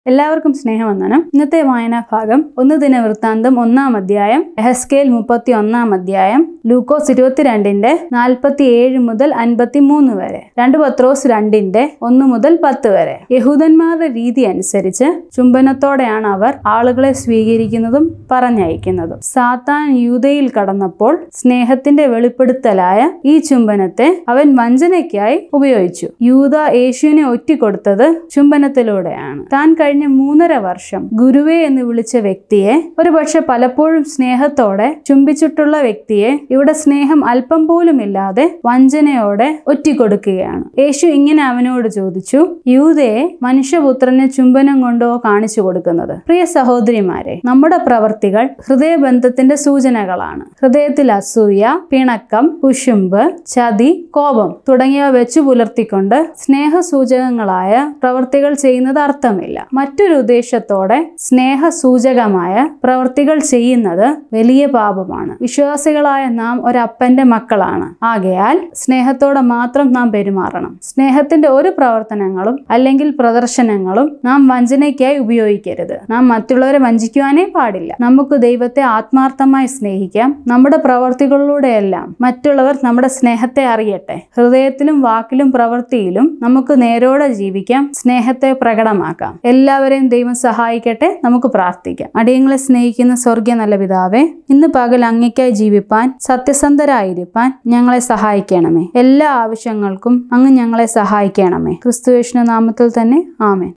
എല്ലാവർക്കും സ്നേഹവന്ദനം. ഇന്നത്തെ വായനാ ഭാഗം 1 ദിനവൃത്താന്തം 1-ാം അധ്യായം, എഹെസ്കേൽ 31-ാം അധ്യായം, ലൂക്കോസ് 22-ന്റെ 47 മുതൽ 53 വരെ, 2 പത്രോസ് 2-ന്റെ 1 മുതൽ 10 വരെ. യഹൂദന്മാരുടെ രീതി അനുസരിച്ച് ചുംബനത്തോടെയാണ് അവർ ആളുകളെ സ്വീകരിക്കുന്നതും പറഞ്ഞയക്കുന്നതും. സാത്താൻ യൂദയിൽ കടന്നപ്പോൾ സ്നേഹത്തിന്റെ വെളിപ്പെടുത്തലായ ഈ ചുംബനത്തെ അവൻ വഞ്ചനയ്ക്കായി ഉപയോഗിച്ചു. യൂദ യേശുവിനെ ഒറ്റിക്കൊടുത്തത് ചുംബനത്തിലൂടെയാണ്. താൻ കഴിഞ്ഞ 3.5 വർഷം ഗുരുവേ എന്ന് വിളിച്ച വ്യക്തിയെ, ഒരുപക്ഷെ പലപ്പോഴും സ്നേഹത്തോടെ ചുംബിച്ചിട്ടുള്ള വ്യക്തിയെ ഇവിടെ സ്നേഹം അല്പം പോലും ഇല്ലാതെ വഞ്ചനയോടെ ഒറ്റിക്കൊടുക്കുകയാണ്. യേശു ഇങ്ങനെ അവനോട് ചോദിച്ചു, യൂദയെ, മനുഷ്യപുത്രന് ചുംബനം കൊണ്ടോ കാണിച്ചു കൊടുക്കുന്നത്? പ്രിയ സഹോദരിമാരെ, നമ്മുടെ പ്രവർത്തികൾ ഹൃദയബന്ധത്തിന്റെ സൂചനകളാണ്. ഹൃദയത്തിൽ അസൂയ, പിണക്കം, കുശുമ്പ്, ചതി, കോപം തുടങ്ങിയവ വെച്ചു പുലർത്തിക്കൊണ്ട് സ്നേഹസൂചകങ്ങളായ പ്രവർത്തികൾ ചെയ്യുന്നത് അർത്ഥമില്ല. മറ്റൊരു ഉദ്ദേശത്തോടെ സ്നേഹസൂചകമായ പ്രവൃത്തികൾ ചെയ്യുന്നത് വലിയ പാപമാണ്. വിശ്വാസികളായ നാം ഒരപ്പന്റെ മക്കളാണ്. ആകയാൽ സ്നേഹത്തോടെ മാത്രം നാം പെരുമാറണം. സ്നേഹത്തിന്റെ ഒരു പ്രവർത്തനങ്ങളും അല്ലെങ്കിൽ പ്രദർശനങ്ങളും നാം വഞ്ചനയ്ക്കായി ഉപയോഗിക്കരുത്. നാം മറ്റുള്ളവരെ വഞ്ചിക്കുവാനേ പാടില്ല. നമുക്ക് ദൈവത്തെ ആത്മാർത്ഥമായി സ്നേഹിക്കാം. നമ്മുടെ പ്രവർത്തികളിലൂടെയെല്ലാം മറ്റുള്ളവർ നമ്മുടെ സ്നേഹത്തെ അറിയട്ടെ. ഹൃദയത്തിലും വാക്കിലും പ്രവൃത്തിയിലും നമുക്ക് നേരോടെ ജീവിക്കാം, സ്നേഹത്തെ പ്രകടമാക്കാം. എല്ലാവരെയും ദൈവം സഹായിക്കട്ടെ. നമുക്ക് പ്രാർത്ഥിക്കാം. അടിയങ്ങളെ സ്നേഹിക്കുന്ന സ്വർഗീയ നല്ല പിതാവേ, ഇന്ന് പകൽ അങ്ങയ്ക്കായി ജീവിപ്പാൻ, സത്യസന്ധരായിരിക്കാൻ ഞങ്ങളെ സഹായിക്കണമേ. എല്ലാ ആവശ്യങ്ങൾക്കും അങ്ങ് ഞങ്ങളെ സഹായിക്കണമേ. ക്രിസ്തുയേശുവിന്റെ നാമത്തിൽ തന്നെ ആമേൻ.